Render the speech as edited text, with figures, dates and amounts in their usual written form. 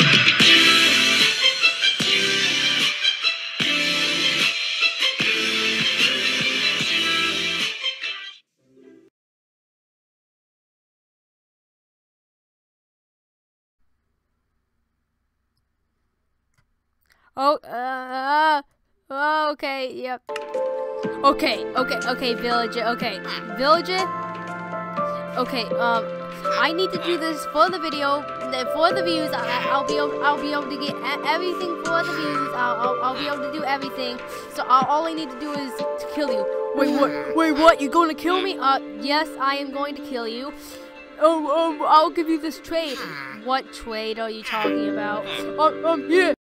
Oh, okay, yep. Okay, villager, okay, I need to do this for the video, for the views. I'll be able to get everything for the views. I'll be able to do everything. So all I need to do is to kill you. Wait, what? You're going to kill me? Yes, I am going to kill you. I'll give you this trade. What trade are you talking about? Yeah.